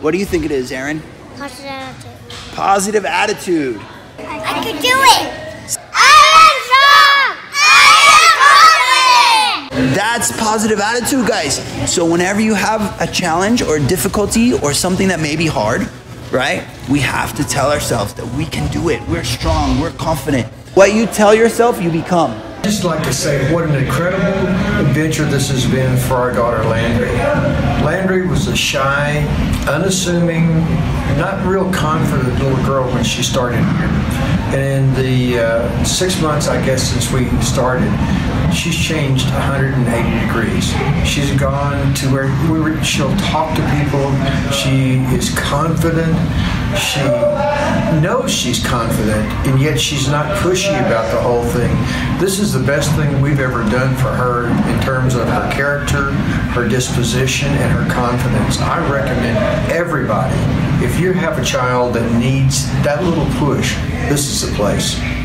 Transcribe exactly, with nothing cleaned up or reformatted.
What do you think it is, Aaron? Positive attitude. Positive attitude. I can do it. I am strong. I am confident. That's positive attitude, guys. So whenever you have a challenge or difficulty or something that may be hard, right? We have to tell ourselves that we can do it. We're strong, we're confident. What you tell yourself, you become. I'd just like to say what an incredible adventure this has been for our daughter Landry. Landry was a shy, unassuming, not real confident little girl when she started here. And in the uh, six months, I guess, since we started, she's changed one hundred eighty degrees. She's gone to where we were, she'll talk to people. She is confident. She knows she's confident, and yet she's not pushy about the whole thing. This is the best thing we've ever done for her in terms of her character, her disposition, and her confidence. I recommend everybody, if you have a child that needs that little push, this is the place.